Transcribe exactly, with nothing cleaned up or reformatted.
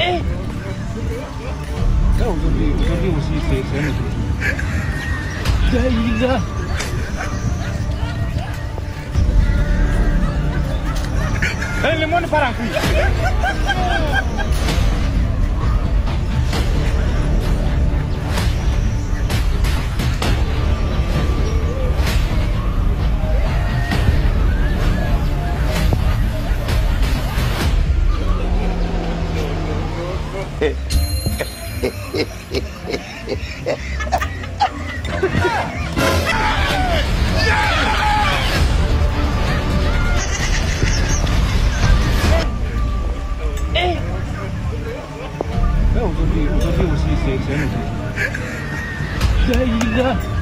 哎，看我这里，我这里我是谁谁没出？这一个，哎，你摸你把哪去？哎，看我这里，我这里我是谁谁没出？这一个。